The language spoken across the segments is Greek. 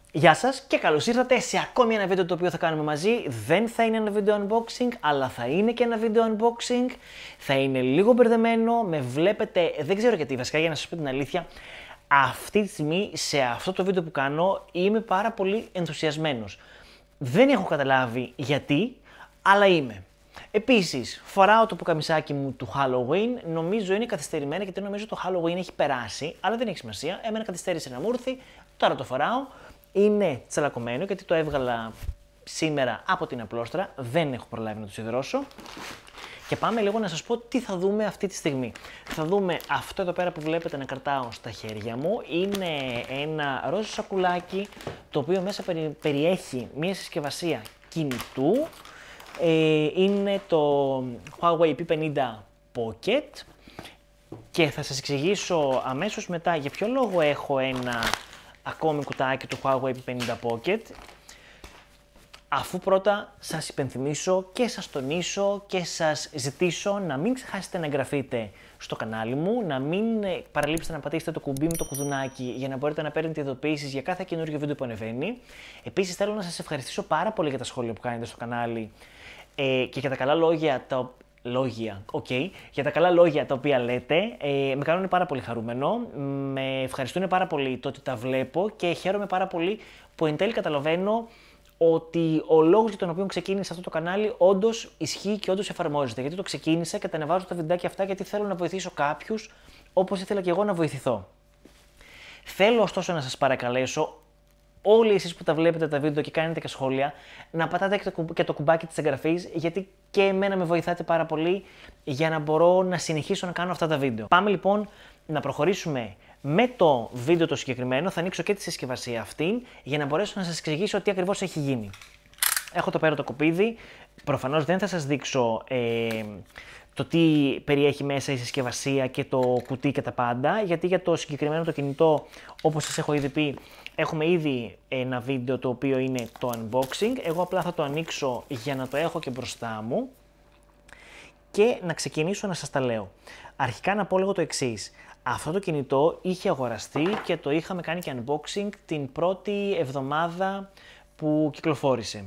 Γεια σας και καλώς ήρθατε σε ακόμη ένα βίντεο το οποίο θα κάνουμε μαζί. Δεν θα είναι ένα βίντεο unboxing, αλλά θα είναι και ένα βίντεο unboxing. Θα είναι λίγο μπερδεμένο, με βλέπετε, δεν ξέρω γιατί βασικά, για να σας πω την αλήθεια. Αυτή τη στιγμή σε αυτό το βίντεο που κάνω είμαι πάρα πολύ ενθουσιασμένος. Δεν έχω καταλάβει γιατί, αλλά είμαι. Επίσης, φοράω το πουκαμισάκι μου του Halloween. Νομίζω είναι καθυστερημένα γιατί νομίζω το Halloween έχει περάσει, αλλά δεν έχει σημασία. Εμένα καθυστέρησε να μου έρθει, τώρα το φοράω. Είναι τσαλακωμένο γιατί το έβγαλα σήμερα από την απλόστρα. Δεν έχω προλάβει να το σιδερώσω. Και πάμε λίγο να σας πω τι θα δούμε αυτή τη στιγμή. Θα δούμε αυτό εδώ πέρα που βλέπετε να κρατάω στα χέρια μου. Είναι ένα ροζ σακουλάκι το οποίο μέσα περιέχει μια συσκευασία κινητού. Είναι το Huawei P50 Pocket και θα σας εξηγήσω αμέσως μετά για ποιο λόγο έχω ένα ακόμη κουτάκι του Huawei P50 Pocket, αφού πρώτα σας υπενθυμίσω και σας τονίσω και σας ζητήσω να μην ξεχάσετε να εγγραφείτε στο κανάλι μου, να μην παραλείψετε να πατήσετε το κουμπί με το κουδουνάκι για να μπορείτε να παίρνετε ειδοποιήσεις για κάθε καινούργιο βίντεο που ανεβαίνει. Επίσης θέλω να σας ευχαριστήσω πάρα πολύ για τα σχόλια που κάνετε στο κανάλι και για τα καλά λόγια για τα καλά λόγια τα οποία λέτε. Με κάνουν πάρα πολύ χαρούμενο, με ευχαριστούν πάρα πολύ το ότι τα βλέπω και χαίρομαι πάρα πολύ που εν τέλει καταλαβαίνω ότι ο λόγος για τον οποίο ξεκίνησα αυτό το κανάλι όντως ισχύει και όντως εφαρμόζεται. Γιατί το ξεκίνησα και τα ανεβάζω τα βιντεάκια αυτά γιατί θέλω να βοηθήσω κάποιους όπως ήθελα και εγώ να βοηθηθώ. Θέλω ωστόσο να σας παρακαλέσω, όλοι εσείς που τα βλέπετε τα βίντεο και κάνετε και σχόλια, να πατάτε και το κουμπάκι της εγγραφής, γιατί και εμένα με βοηθάτε πάρα πολύ για να μπορώ να συνεχίσω να κάνω αυτά τα βίντεο. Πάμε λοιπόν να προχωρήσουμε με το βίντεο το συγκεκριμένο. Θα ανοίξω και τη συσκευασία αυτή για να μπορέσω να σας εξηγήσω τι ακριβώς έχει γίνει. Έχω το πέρα το κοπίδι. Προφανώς δεν θα σας δείξω το τι περιέχει μέσα η συσκευασία και το κουτί και τα πάντα, γιατί για το συγκεκριμένο το κινητό, όπως σας έχω ήδη πει, έχουμε ήδη ένα βίντεο το οποίο είναι το unboxing. Εγώ απλά θα το ανοίξω για να το έχω και μπροστά μου και να ξεκινήσω να σας τα λέω. Αρχικά να πω λίγο το εξής. Αυτό το κινητό είχε αγοραστεί και το είχαμε κάνει και unboxing την πρώτη εβδομάδα που κυκλοφόρησε.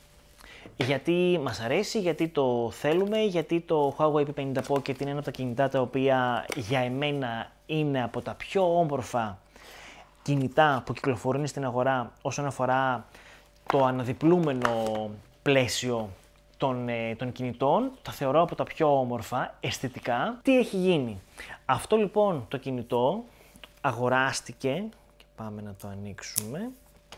Γιατί μας αρέσει, γιατί το θέλουμε, γιατί το Huawei P50 Pocket είναι ένα από τα κινητά τα οποία για εμένα είναι από τα πιο όμορφα κινητά που κυκλοφορούν στην αγορά όσον αφορά το αναδιπλούμενο πλαίσιο των κινητών. Τα θεωρώ από τα πιο όμορφα αισθητικά. Τι έχει γίνει? Αυτό λοιπόν το κινητό αγοράστηκε, και πάμε να το ανοίξουμε,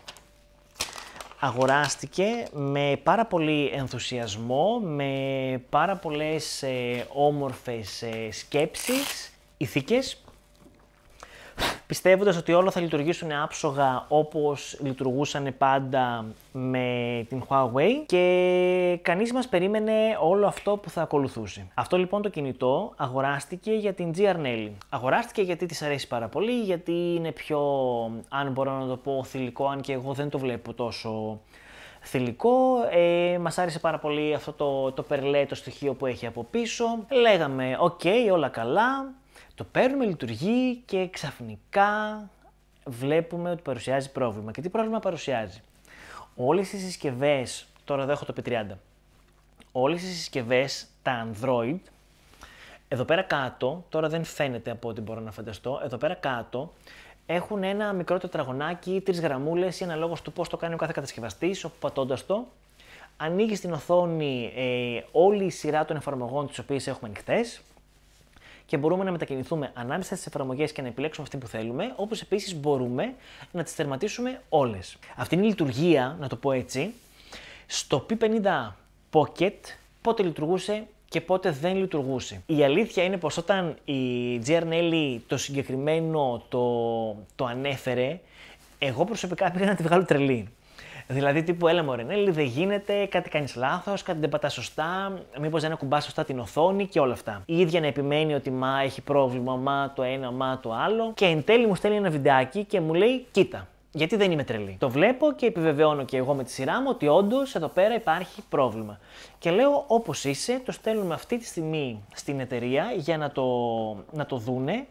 αγοράστηκε με πάρα πολύ ενθουσιασμό, με πάρα πολλές όμορφες σκέψεις, ηθικές, πιστεύοντας ότι όλα θα λειτουργήσουν άψογα όπως λειτουργούσαν πάντα με την Huawei και κανείς μας περίμενε όλο αυτό που θα ακολουθούσε. Αυτό λοιπόν το κινητό αγοράστηκε για την GR Nelly. Αγοράστηκε γιατί της αρέσει πάρα πολύ, γιατί είναι πιο, αν μπορώ να το πω, θηλυκό, αν και εγώ δεν το βλέπω τόσο θηλυκό. Μας άρεσε πάρα πολύ αυτό το περλέ, το στοιχείο που έχει από πίσω. Λέγαμε, ok, όλα καλά. Το παίρνουμε, λειτουργεί και ξαφνικά βλέπουμε ότι παρουσιάζει πρόβλημα. Και τι πρόβλημα παρουσιάζει? Όλες οι συσκευές, τώρα εδώ έχω το P30, όλες οι συσκευές, τα Android, εδώ πέρα κάτω, τώρα δεν φαίνεται από ό,τι μπορώ να φανταστώ, εδώ πέρα κάτω έχουν ένα μικρό τετραγωνάκι, 3 γραμμούλες ή αναλόγως του πώς το κάνει ο κάθε κατασκευαστής, όπου πατώντας το, ανοίγει στην οθόνη όλη η σειρά των εφαρμογών τις οποίες έχουμε ανοιχτές και μπορούμε να μετακινηθούμε ανάμεσα στις εφαρμογές και να επιλέξουμε αυτή που θέλουμε, όπως επίσης μπορούμε να τις τερματίσουμε όλες. Αυτή είναι η λειτουργία, να το πω έτσι, στο P50 Pocket πότε λειτουργούσε και πότε δεν λειτουργούσε. Η αλήθεια είναι πως όταν η GR Nelly το συγκεκριμένο το ανέφερε, εγώ προσωπικά πήγα να τη βγάλω τρελή. Δηλαδή τύπου έλα μωρέ Nelly, δεν γίνεται, κάτι κάνεις λάθος, κάτι δεν πατάς σωστά, μήπως δεν ακουμπάς σωστά την οθόνη και όλα αυτά. Η ίδια να επιμένει ότι μα έχει πρόβλημα, μα το ένα, μα το άλλο, και εν τέλει μου στέλνει ένα βιντεάκι και μου λέει κοίτα, γιατί δεν είμαι τρελή. Το βλέπω και επιβεβαιώνω και εγώ με τη σειρά μου ότι όντως εδώ πέρα υπάρχει πρόβλημα. Και λέω όπως είσαι, το στέλνουμε αυτή τη στιγμή στην εταιρεία για να το δούνε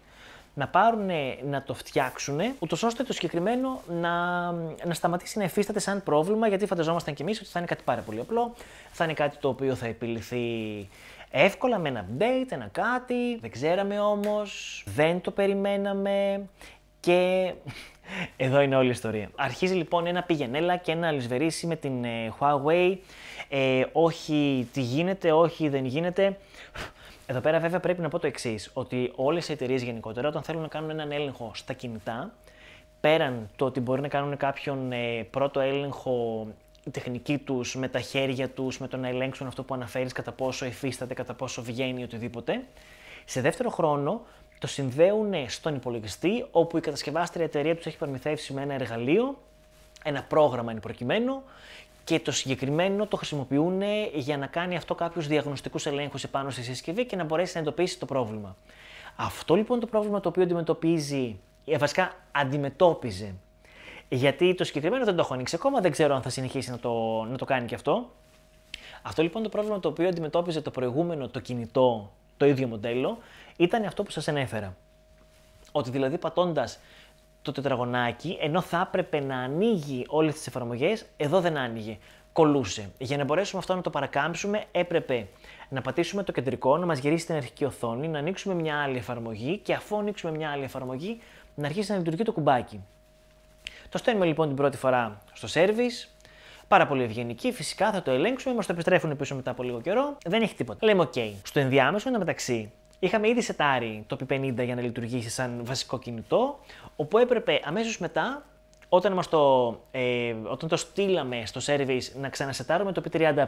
να πάρουν, να το φτιάξουν, ούτως ώστε το συγκεκριμένο να σταματήσει να υφίσταται σαν πρόβλημα, γιατί φανταζόμασταν κι εμείς ότι θα είναι κάτι πάρα πολύ απλό, θα είναι κάτι το οποίο θα επιληθεί εύκολα με ένα update, ένα κάτι, δεν ξέραμε όμως, δεν το περιμέναμε και εδώ είναι όλη η ιστορία. Αρχίζει λοιπόν ένα πηγενέλα και ένα αλυσβερίσι με την Huawei, όχι τι γίνεται, όχι δεν γίνεται. Εδώ πέρα βέβαια πρέπει να πω το εξής, ότι όλες οι εταιρείες γενικότερα όταν θέλουν να κάνουν έναν έλεγχο στα κινητά, πέραν το ότι μπορεί να κάνουν κάποιον πρώτο έλεγχο τεχνική τους με τα χέρια τους, με το να ελέγξουν αυτό που αναφέρεις, κατά πόσο υφίσταται, κατά πόσο βγαίνει, οτιδήποτε, σε δεύτερο χρόνο το συνδέουν στον υπολογιστή, όπου η κατασκευάστρια εταιρεία τους έχει προμηθεύσει με ένα εργαλείο, ένα πρόγραμμα εν προκειμένου, και το συγκεκριμένο το χρησιμοποιούν για να κάνει αυτό κάποιους διαγνωστικούς ελέγχους επάνω στη συσκευή και να μπορέσει να εντοπίσει το πρόβλημα. Αυτό λοιπόν το πρόβλημα το οποίο αντιμετωπίζει, βασικά αντιμετώπιζε, γιατί το συγκεκριμένο δεν το έχω ανοίξει ακόμα, δεν ξέρω αν θα συνεχίσει να το κάνει και αυτό. Αυτό λοιπόν το πρόβλημα το οποίο αντιμετώπιζε το προηγούμενο το κινητό, το ίδιο μοντέλο, ήταν αυτό που σας ανέφερα. Ότι δηλαδή πατώντας το τετραγωνάκι, ενώ θα έπρεπε να ανοίγει όλες τις εφαρμογές, εδώ δεν άνοιγε. Κολούσε. Για να μπορέσουμε αυτό να το παρακάμψουμε, έπρεπε να πατήσουμε το κεντρικό, να μας γυρίσει την αρχική οθόνη, να ανοίξουμε μια άλλη εφαρμογή και αφού ανοίξουμε μια άλλη εφαρμογή, να αρχίσει να λειτουργεί το κουμπάκι. Το στέλνουμε λοιπόν την πρώτη φορά στο service. Πάρα πολύ ευγενική, φυσικά θα το ελέγξουμε, μας το επιστρέφουν πίσω μετά από λίγο καιρό. Δεν έχει τίποτα. Λέμε OK. Στο ενδιάμεσο, εν τω μεταξύ, είχαμε ήδη σετάρει το P50 για να λειτουργήσει σαν βασικό κινητό, όπου έπρεπε αμέσως μετά, όταν το στείλαμε στο service, να ξανασετάρουμε το P30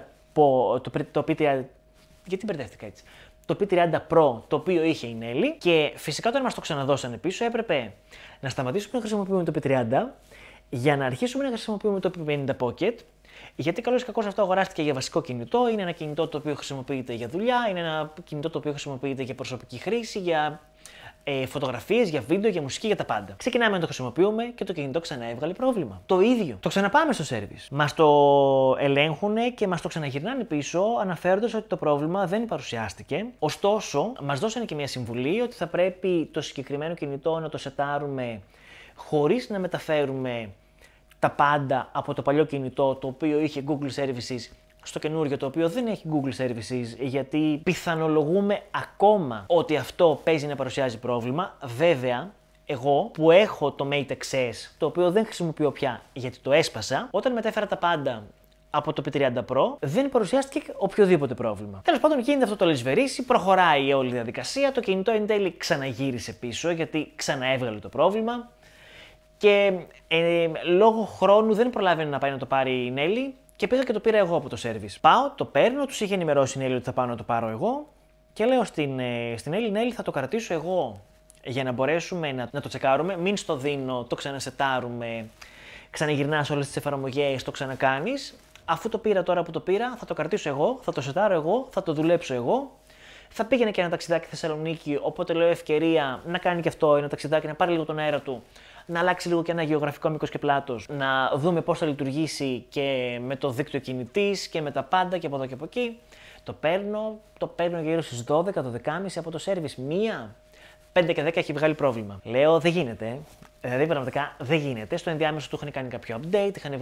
γιατί μπερδεύτηκα έτσι. Το P30 Pro, το οποίο είχε η Nelly, και φυσικά όταν μας το ξαναδώσανε πίσω, έπρεπε να σταματήσουμε να χρησιμοποιούμε το P30 για να αρχίσουμε να χρησιμοποιούμε το P50 Pocket. Γιατί καλώς ή κακώς αυτό αγοράστηκε για βασικό κινητό, είναι ένα κινητό το οποίο χρησιμοποιείται για δουλειά, είναι ένα κινητό το οποίο χρησιμοποιείται για προσωπική χρήση, για φωτογραφίες, για βίντεο, για μουσική, για τα πάντα. Ξεκινάμε να το χρησιμοποιούμε και το κινητό ξανά έβγαλε πρόβλημα. Το ίδιο. Το ξαναπάμε στο service. Μας το ελέγχουν και μας το ξαναγυρνάνε πίσω, αναφέροντας ότι το πρόβλημα δεν παρουσιάστηκε. Ωστόσο, μας δώσανε και μια συμβουλή ότι θα πρέπει το συγκεκριμένο κινητό να το σετάρουμε χωρίς να μεταφέρουμε τα πάντα από το παλιό κινητό το οποίο είχε Google Services στο καινούριο το οποίο δεν έχει Google Services, γιατί πιθανολογούμε ακόμα ότι αυτό παίζει να παρουσιάζει πρόβλημα. Βέβαια, εγώ που έχω το Mate XS, το οποίο δεν χρησιμοποιώ πια γιατί το έσπασα, όταν μετέφερα τα πάντα από το P30 Pro, δεν παρουσιάστηκε οποιοδήποτε πρόβλημα. Τέλος πάντων, γίνεται αυτό το λησβερίσι, προχωράει όλη η διαδικασία, το κινητό εν τέλει ξαναγύρισε πίσω γιατί ξαναέβγαλε το πρόβλημα. Και λόγω χρόνου δεν προλάβαινε να πάει να το πάρει η Nelly και πήγα και το πήρα εγώ από το service. Πάω, το παίρνω, τους είχε ενημερώσει η Nelly ότι θα πάω να το πάρω εγώ και λέω στην Nelly, θα το κρατήσω εγώ για να μπορέσουμε να το τσεκάρουμε. Μην στο δίνω, το ξανασετάρουμε, ξαναγυρνάς όλες τις εφαρμογές, το ξανακάνεις. Αφού το πήρα τώρα που το πήρα, θα το κρατήσω εγώ, θα το σετάρω εγώ, θα το δουλέψω εγώ. Θα πήγαινε και ένα ταξιδάκι Θεσσαλονίκη, οπότε λέω ευκαιρία να κάνει και αυτό ένα ταξιδάκι, να πάρει λίγο τον αέρα του, να αλλάξει λίγο και ένα γεωγραφικό μήκος και πλάτος, να δούμε πώς θα λειτουργήσει και με το δίκτυο κινητής και με τα πάντα και από εδώ και από εκεί. Το παίρνω γύρω στις 12, 12.30 από το service. 5 και 10 έχει βγάλει πρόβλημα. Λέω δεν γίνεται. Δηλαδή πραγματικά δεν γίνεται. Στο ενδιάμεσο του είχαν κάνει κάποιο update, είχαν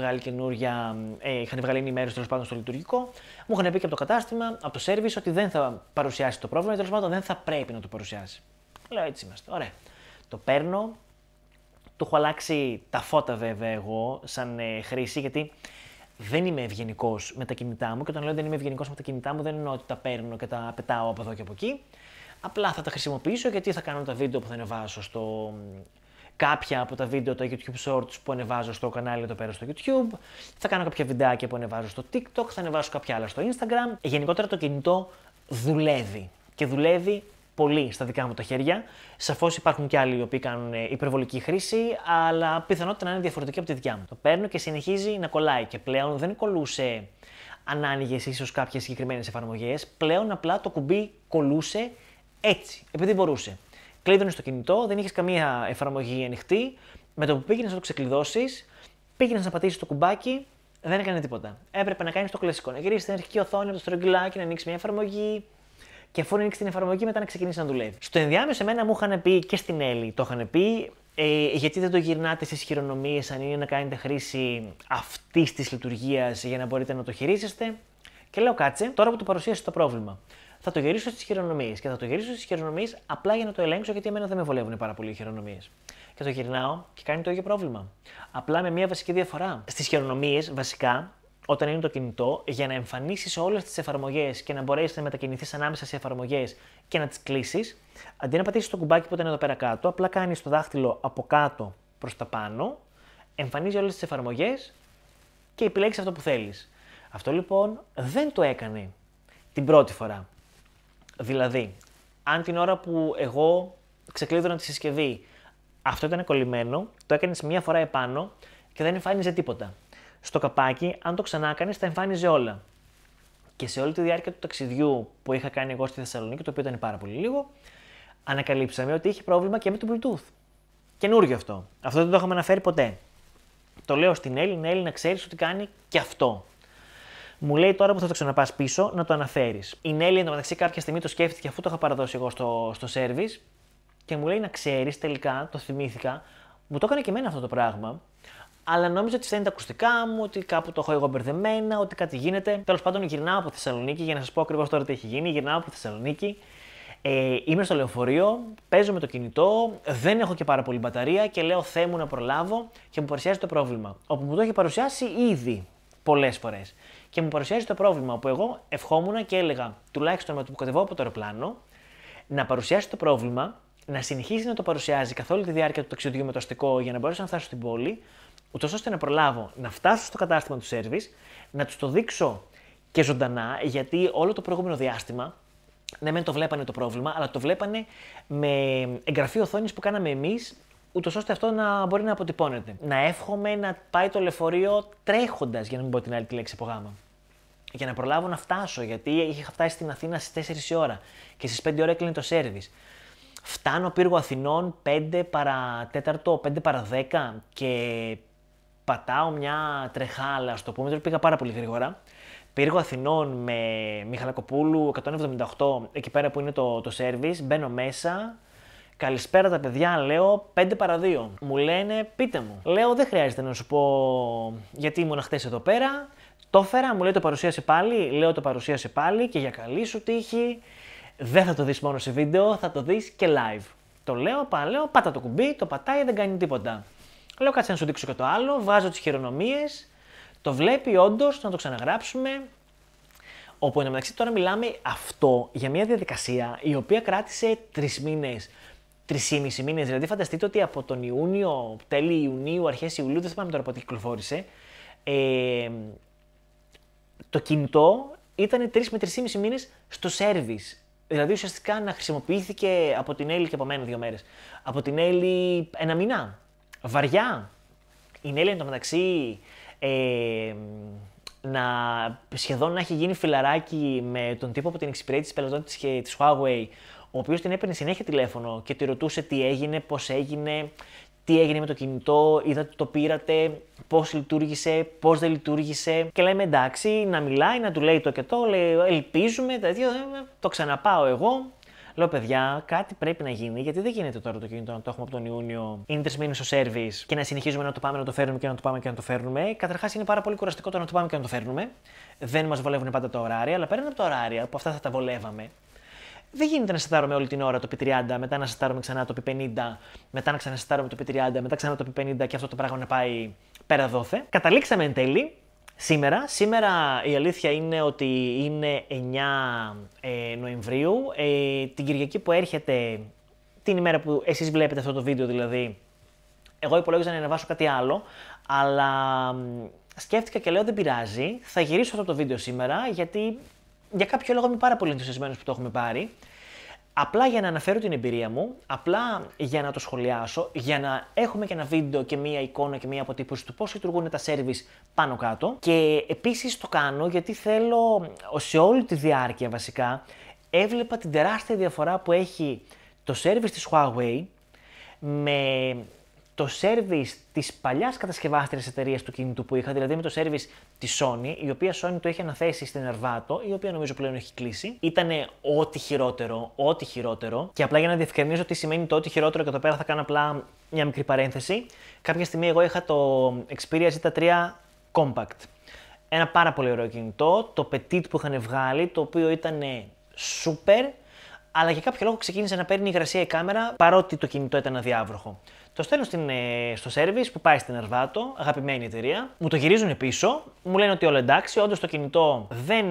βγάλει ενημέρωση τέλος πάντων στο λειτουργικό. Μου είχαν πει και από το κατάστημα, από το service, ότι δεν θα παρουσιάσει το πρόβλημα ή τέλος πάντων δεν θα πρέπει να το παρουσιάσει. Λέω έτσι είμαστε. Ωραία. Το παίρνω. Του έχω αλλάξει τα φώτα βέβαια εγώ σαν χρήση, γιατί δεν είμαι ευγενικός με τα κινητά μου. Και όταν λέω δεν είμαι ευγενικός με τα κινητά μου, δεν εννοώ ότι τα παίρνω και τα πετάω από εδώ και από εκεί. Απλά θα τα χρησιμοποιήσω γιατί θα κάνω τα βίντεο που θα ανεβάσω στο. Κάποια από τα βίντεο, τα YouTube Shorts που ανεβάζω στο κανάλι εδώ πέρα στο YouTube. Θα κάνω κάποια βιντεάκια που ανεβάζω στο TikTok. Θα ανεβάσω κάποια άλλα στο Instagram. Γενικότερα το κινητό δουλεύει. Και δουλεύει πολύ στα δικά μου τα χέρια. Σαφώς υπάρχουν και άλλοι οι οποίοι κάνουν υπερβολική χρήση, αλλά πιθανότητα να είναι διαφορετική από τη δικιά μου. Το παίρνω και συνεχίζει να κολλάει. Και πλέον δεν κολούσε αν άνοιγες ίσως κάποιες συγκεκριμένες εφαρμογές. Πλέον απλά το κουμπί κολούσε έτσι, επειδή μπορούσε. Κλείδωνες το κινητό, δεν είχες καμία εφαρμογή ανοιχτή. Με το που πήγαινες να το ξεκλειδώσεις, πήγαινες να πατήσεις το κουμπάκι, δεν έκανε τίποτα. Έπρεπε να κάνεις το κλασικό. Να γυρίσεις στην αρχική οθόνη από το στρογγυλάκι, να ανοίξεις μια εφαρμογή. και αφού ανοίξει την εφαρμογή μετά να ξεκινήσει να δουλεύει. Στο ενδιάμεσο, εμένα μου είχαν πει και στην Έλλη το είχαν πει, γιατί δεν το γυρνάτε στις χειρονομίες αν είναι να κάνετε χρήση αυτής της λειτουργίας για να μπορείτε να το χειρίζεστε. Και λέω κάτσε, τώρα που το παρουσίασε το πρόβλημα, θα το γυρίσω στις χειρονομίες και θα το γυρίσω στις χειρονομίες απλά για να το ελέγξω γιατί εμένα δεν με βολεύουν πάρα πολύ οι χειρονομίες. Και το γυρνάω και κάνει το ίδιο πρόβλημα. Απλά με μία βασική διαφορά. Στις χειρονομίες, βασικά, όταν είναι το κινητό, για να εμφανίσεις όλες τις εφαρμογές και να μπορέσεις να μετακινηθείς ανάμεσα σε εφαρμογές και να τις κλείσεις, αντί να πατήσεις το κουμπάκι που ήταν εδώ πέρα κάτω, απλά κάνεις το δάχτυλο από κάτω προς τα πάνω, εμφανίζει όλες τις εφαρμογές και επιλέγεις αυτό που θέλεις. Αυτό λοιπόν δεν το έκανε την πρώτη φορά. Δηλαδή, αν την ώρα που εγώ ξεκλείδωνα τη συσκευή αυτό ήταν κολλημένο, το έκανες μία φορά επάνω και δεν εμφάνιζε τίποτα. Στο καπάκι, αν το ξανά κάνεις, τα εμφάνιζε όλα. Και σε όλη τη διάρκεια του ταξιδιού που είχα κάνει εγώ στη Θεσσαλονίκη, το οποίο ήταν πάρα πολύ λίγο, ανακαλύψαμε ότι είχε πρόβλημα και με το Bluetooth. Καινούριο αυτό. Αυτό δεν το είχαμε αναφέρει ποτέ. Το λέω στην Έλλη, να ξέρεις ότι κάνει και αυτό. Μου λέει τώρα που θα το ξαναπάς πίσω να το αναφέρεις. Η Νέλη εντωμεταξύ κάποια στιγμή το σκέφτηκε αφού το είχα παραδώσει εγώ στο service και μου λέει να ξέρεις τελικά, το θυμήθηκα, μου το έκανε και εμένα αυτό το πράγμα. Αλλά νόμιζα ότι φταίνει τα ακουστικά μου, ότι κάπου το έχω εγώ μπερδεμένα, ότι κάτι γίνεται. Τέλος πάντων, γυρνάω από Θεσσαλονίκη για να σας πω ακριβώς τώρα τι έχει γίνει. Γυρνάω από Θεσσαλονίκη, είμαι στο λεωφορείο, παίζω με το κινητό, δεν έχω και πάρα πολύ μπαταρία και λέω Θεέ μου να προλάβω και μου παρουσιάζει το πρόβλημα. Όπου μου το έχει παρουσιάσει ήδη πολλές φορές. Και μου παρουσιάζει το πρόβλημα όπου εγώ ευχόμουν και έλεγα τουλάχιστον με το που κατεβώ από το αεροπλάνο να παρουσιάσει το πρόβλημα, να συνεχίσει να το παρουσιάζει καθ' όλη τη διάρκεια του ταξιδιού με το αστικό για να μπορέσω να φτάσω στην πόλη, ούτως ώστε να προλάβω να φτάσω στο κατάστημα του service, να τους το δείξω και ζωντανά, γιατί όλο το προηγούμενο διάστημα, ναι, μεν το βλέπανε το πρόβλημα, αλλά το βλέπανε με εγγραφή οθόνης που κάναμε εμείς, ούτως ώστε αυτό να μπορεί να αποτυπώνεται. Να εύχομαι να πάει το λεωφορείο τρέχοντας, για να μην πω την άλλη τη λέξη από γάμα. Για να προλάβω να φτάσω, γιατί είχα φτάσει στην Αθήνα στις 4 η ώρα και στις 5 η ώρα έκλεινε το service. Φτάνω πύργο Αθηνών 5 παρά 4, 5 παρά 10 και πατάω μια τρεχάλα στο πούμε, πήγα πάρα πολύ γρήγορα. Πύργο Αθηνών με Μιχαλακοπούλου 178, εκεί πέρα που είναι το service, μπαίνω μέσα. Καλησπέρα τα παιδιά, λέω 5 παρά 2. Μου λένε πείτε μου. Λέω δεν χρειάζεται να σου πω γιατί ήμουν χτες εδώ πέρα. Το έφερα, μου λέει το παρουσίασε πάλι. Λέω το παρουσίασε πάλι και για καλή σου τύχη. Δεν θα το δεις μόνο σε βίντεο, θα το δεις και live. Το λέω, πάτα το κουμπί, το πατάει, δεν κάνει τίποτα. Λέω κάτσε να σου δείξω και το άλλο, βάζω τις χειρονομίες, το βλέπει όντως, να το ξαναγράψουμε. Όπου εντωμεταξύ τώρα μιλάμε αυτό για μια διαδικασία η οποία κράτησε 3 μήνες. 3,5 μήνες, δηλαδή φανταστείτε ότι από τον Ιούνιο, τέλη Ιουνίου, αρχές Ιουλίου, δεν θυμάμαι τώρα πότε κυκλοφόρησε, το κινητό ήταν 3 με 3,5 μήνες στο service. Δηλαδή ουσιαστικά να χρησιμοποιήθηκε από την Έλλη και από μένα 2 μέρες. Από την Έλλη 1 μήνα. Βαριά. Η Έλλη εντωμεταξύ σχεδόν να έχει γίνει φιλαράκι με τον τύπο που την εξυπηρέτησε πελατών της Huawei, ο οποίος την έπαιρνε συνέχεια τηλέφωνο και τη ρωτούσε τι έγινε, πώς έγινε, τι έγινε με το κινητό, είδατε το πήρατε, πώς λειτουργήσε, πώς δεν λειτουργήσε. Και λέμε εντάξει, να μιλάει, να του λέει το και το, λέει ελπίζουμε, το ξαναπάω εγώ. Λέω παιδιά, κάτι πρέπει να γίνει, γιατί δεν γίνεται τώρα το κινητό να το έχουμε από τον Ιούνιο. Είναι 3 μήνες στο service και να συνεχίζουμε να το πάμε να το φέρνουμε και να το πάμε και να το φέρνουμε. Καταρχάς είναι πάρα πολύ κουραστικό το να το πάμε και να το φέρνουμε. Δεν μας βολεύουν πάντα τα ωράρια, αλλά πέραν από τα ωράρια που αυτά θα τα βολεύαμε. Δεν γίνεται να σετάρουμε όλη την ώρα το P30, μετά να σετάρουμε ξανά το P50, μετά να ξανασετάρουμε το P30, μετά ξανά το P50 και αυτό το πράγμα να πάει πέρα δόθε. Καταλήξαμε εν τέλει σήμερα. Σήμερα η αλήθεια είναι ότι είναι 9 Νοεμβρίου. Την Κυριακή που έρχεται, την ημέρα που εσείς βλέπετε αυτό το βίντεο δηλαδή, εγώ υπολόγιζα να ανεβάσω κάτι άλλο, αλλά σκέφτηκα και λέω δεν πειράζει, θα γυρίσω αυτό το βίντεο σήμερα γιατί για κάποιο λόγο είμαι πάρα πολύ ενθουσιασμένος που το έχουμε πάρει. Απλά για να αναφέρω την εμπειρία μου, απλά για να το σχολιάσω, για να έχουμε και ένα βίντεο και μία εικόνα και μία αποτύπωση του πώς λειτουργούν τα service πάνω κάτω. Και επίσης το κάνω γιατί θέλω, σε όλη τη διάρκεια βασικά, έβλεπα την τεράστια διαφορά που έχει το service της Huawei με το service της παλιάς κατασκευάστριας εταιρείας του κινητού που είχα, δηλαδή με το service της Sony, η οποία Sony το είχε αναθέσει στην Arvato, η οποία νομίζω πλέον έχει κλείσει. Ήτανε ό,τι χειρότερο. Και απλά για να διευκρινίσω τι σημαίνει το ό,τι χειρότερο, και εδώ πέρα θα κάνω απλά μια μικρή παρένθεση. Κάποια στιγμή εγώ είχα το Xperia Z3 Compact. Ένα πάρα πολύ ωραίο κινητό, το Petit που είχαν βγάλει, το οποίο ήταν super, αλλά για κάποιο λόγο ξεκίνησε να παίρνει υγρασία η κάμερα, παρότι το κινητό ήταν αδιάβροχο. Το στέλνω στο service που πάει στην Arvato, αγαπημένη εταιρεία, μου το γυρίζουν πίσω, μου λένε ότι όλα εντάξει, όντως το κινητό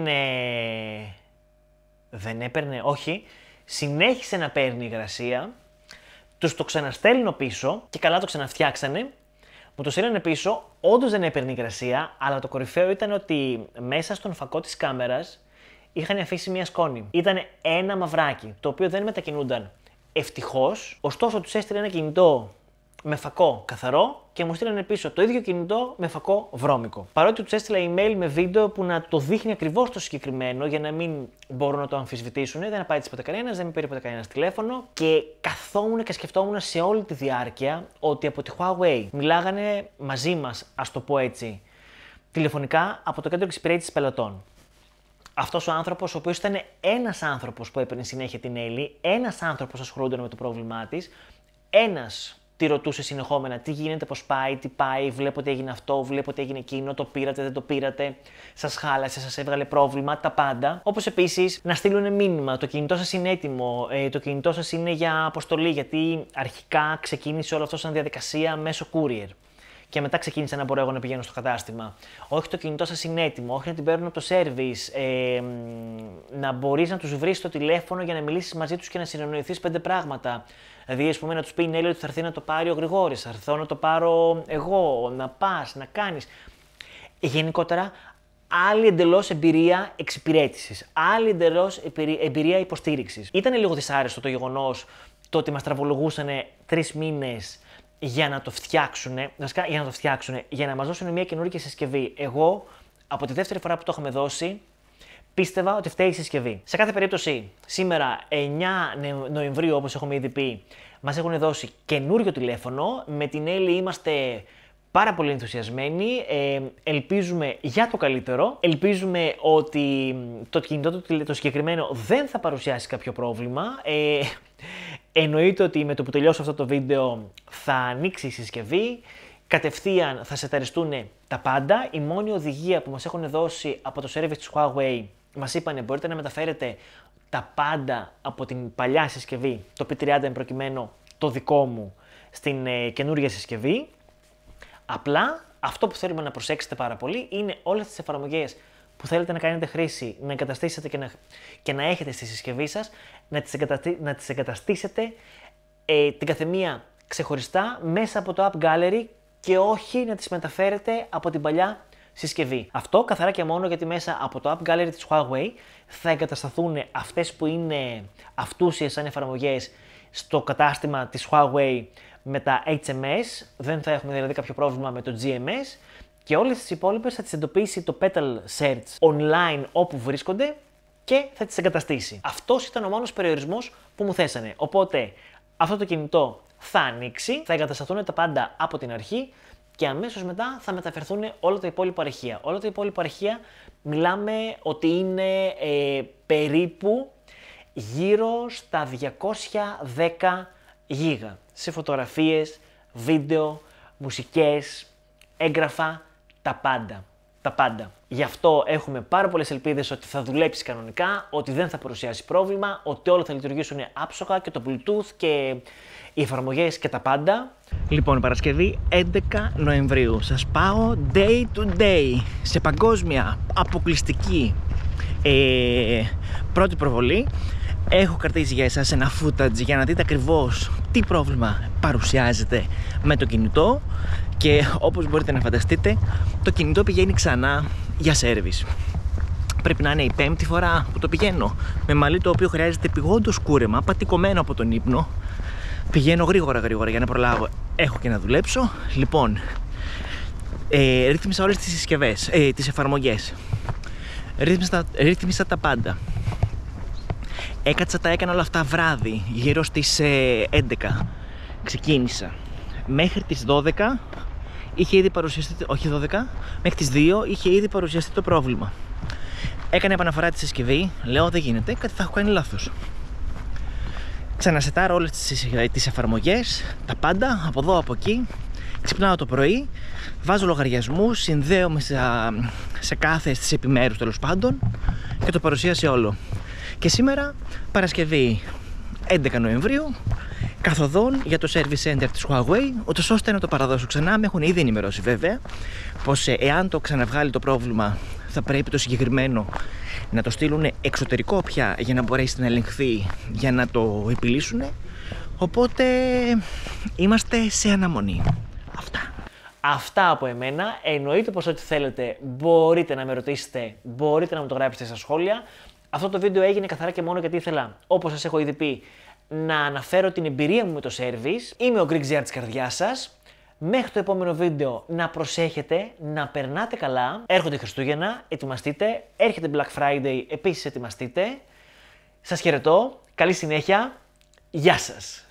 δεν έπαιρνε, όχι, συνέχισε να παίρνει υγρασία, τους το ξαναστέλνω πίσω και καλά το ξαναφτιάξανε. Μου το στείλανε πίσω, όντως δεν έπαιρνε υγρασία, αλλά το κορυφαίο ήταν ότι μέσα στον φακό της κάμερας είχαν αφήσει μια σκόνη. Ήταν ένα μαυράκι, το οποίο δεν μετακινούνταν ευτυχώς, ωστόσο τους έστειλε ένα κινητό με φακό καθαρό και μου στείλανε πίσω το ίδιο κινητό με φακό βρώμικο. Παρότι τους έστειλα email με βίντεο που να το δείχνει ακριβώς το συγκεκριμένο για να μην μπορούν να το αμφισβητήσουν, δεν απάντησε ποτέ κανένας, δεν με πήρε ποτέ κανένας τηλέφωνο και καθόμουν και σκεφτόμουν σε όλη τη διάρκεια ότι από τη Huawei μιλάγανε μαζί μας, ας το πω έτσι, τηλεφωνικά από το κέντρο εξυπηρέτησης πελατών. Αυτός ο άνθρωπος, ο οποίος ήταν ένας άνθρωπος που έπαιρνε συνέχεια την Έλλη, ένας άνθρωπος ασχολούνταν με το πρόβλημά της, ένας τη ρωτούσε συνεχόμενα τι γίνεται, πώς πάει, τι πάει, βλέπω ότι έγινε αυτό, βλέπω ότι έγινε εκείνο, το πήρατε, δεν το πήρατε, σας χάλασε, σας έβγαλε πρόβλημα, τα πάντα. Όπως επίσης να στείλουν μήνυμα, το κινητό σας είναι έτοιμο, το κινητό σας είναι για αποστολή, γιατί αρχικά ξεκίνησε όλο αυτό σαν διαδικασία μέσω courier. Και μετά ξεκίνησα να μπορώ εγώ να πηγαίνω στο κατάστημα. Όχι, το κινητό σας είναι έτοιμο, όχι να την παίρνουν από το service, να μπορείς να τους βρεις στο τηλέφωνο για να μιλήσεις μαζί τους και να συνεννοηθείς 5 πράγματα. Δηλαδή, ας πούμε, να τους πει η Νέλη ότι θα έρθει να το πάρει ο Γρηγόρης, θα έρθω να το πάρω εγώ, να πας, να κάνεις. Γενικότερα, άλλη εντελώς εμπειρία εξυπηρέτησης, άλλη εντελώς εμπειρία υποστήριξης. Ήταν λίγο δυσάρεστο το γεγονός το ότι μας τραβολογούσαν 3 μήνες για να το φτιάξουνε, για να μας δώσουν μια καινούργια συσκευή. Εγώ, από τη δεύτερη φορά που το είχαμε δώσει, πίστευα ότι φταίει η συσκευή. Σε κάθε περίπτωση, σήμερα, 9 Νοεμβρίου, όπως έχουμε ήδη πει, μας έχουν δώσει καινούριο τηλέφωνο. Με την Έλλη είμαστε πάρα πολύ ενθουσιασμένοι. Ελπίζουμε για το καλύτερο. Ελπίζουμε ότι το κινητό το συγκεκριμένο δεν θα παρουσιάσει κάποιο πρόβλημα. Εννοείται ότι με το που τελειώσω αυτό το βίντεο θα ανοίξει η συσκευή. Κατευθείαν θα σεταριστούν τα πάντα. Η μόνη οδηγία που μας έχουν δώσει από το service της Huawei, μας είπανε μπορείτε να μεταφέρετε τα πάντα από την παλιά συσκευή, το P30 προκειμένου το δικό μου, στην καινούργια συσκευή. Απλά αυτό που θέλουμε να προσέξετε πάρα πολύ είναι όλες τις εφαρμογές που θέλετε να κάνετε χρήση, να εγκαταστήσετε και να έχετε στη συσκευή σας, να τις εγκαταστήσετε την καθεμία ξεχωριστά μέσα από το App Gallery και όχι να τις μεταφέρετε από την παλιά συσκευή. Αυτό καθαρά και μόνο γιατί μέσα από το App Gallery της Huawei θα εγκατασταθούν αυτές που είναι αυτούσιες σαν εφαρμογές στο κατάστημα της Huawei με τα HMS, δεν θα έχουμε δηλαδή κάποιο πρόβλημα με το GMS και όλες τις υπόλοιπες θα τις εντοπίσει το Petal Search online όπου βρίσκονται και θα τις εγκαταστήσει. Αυτός ήταν ο μόνος περιορισμός που μου θέσανε. Οπότε αυτό το κινητό θα ανοίξει, θα εγκατασταθούν τα πάντα από την αρχή και αμέσως μετά θα μεταφερθούν όλα τα υπόλοιπα αρχεία. Όλα τα υπόλοιπα αρχεία μιλάμε ότι είναι περίπου γύρω στα 210 γίγα σε φωτογραφίες, βίντεο, μουσικές, έγγραφα, τα πάντα. Τα πάντα. Γι' αυτό έχουμε πάρα πολλές ελπίδες ότι θα δουλέψει κανονικά, ότι δεν θα παρουσιάσει πρόβλημα, ότι όλα θα λειτουργήσουν άψογα και το Bluetooth και οι εφαρμογές και τα πάντα. Λοιπόν, Παρασκευή 11 Νοεμβρίου. Σας πάω day to day σε παγκόσμια αποκλειστική πρώτη προβολή. Έχω κρατήσει για εσάς ένα footage για να δείτε ακριβώς τι πρόβλημα παρουσιάζεται με το κινητό και όπως μπορείτε να φανταστείτε το κινητό πηγαίνει ξανά για service. Πρέπει να είναι η 5η φορά που το πηγαίνω με μαλλί το οποίο χρειάζεται επειγόντως κούρεμα, πατικωμένο από τον ύπνο. Πηγαίνω γρήγορα για να προλάβω, έχω και να δουλέψω. Λοιπόν, ρύθμισα όλες τις συσκευές, τις εφαρμογές, ρύθμισα τα πάντα. Έκατσα, τα έκανα όλα αυτά βράδυ, γύρω στις 11. Ξεκίνησα. μέχρι τις 12 είχε ήδη παρουσιαστεί, όχι 12, μέχρι τις 2 είχε ήδη παρουσιαστεί το πρόβλημα. Έκανε επαναφορά τη συσκευή, λέω δεν γίνεται, κάτι θα έχω κάνει λάθος. Ξανασετάρω όλες τις εφαρμογές, τα πάντα, από εδώ, από εκεί. Ξυπνάω το πρωί, βάζω λογαριασμούς, συνδέομαι σε κάθε στις επιμέρους τέλος πάντων και το παρουσίασε όλο. Και σήμερα, Παρασκευή 11 Νοεμβρίου, καθοδόν για το Service Center της Huawei, ούτως ώστε να το παραδώσω ξανά. Με έχουν ήδη ενημερώσει βέβαια πως εάν το ξαναβγάλει το πρόβλημα, θα πρέπει το συγκεκριμένο να το στείλουν εξωτερικό πια για να μπορέσει να ελεγχθεί, για να το επιλύσουν. Οπότε είμαστε σε αναμονή. Αυτά από εμένα. Εννοείται πως ό,τι θέλετε μπορείτε να με ρωτήσετε, μπορείτε να μου το γράψετε στα σχόλια. Αυτό το βίντεο έγινε καθαρά και μόνο γιατί ήθελα, όπως σας έχω ήδη πει, να αναφέρω την εμπειρία μου με το service. Είμαι ο GreekZR της καρδιάς σας. Μέχρι το επόμενο βίντεο να προσέχετε, να περνάτε καλά. Έρχονται Χριστούγεννα, ετοιμαστείτε. Έρχεται Black Friday, επίσης ετοιμαστείτε. Σας χαιρετώ, καλή συνέχεια. Γεια σας.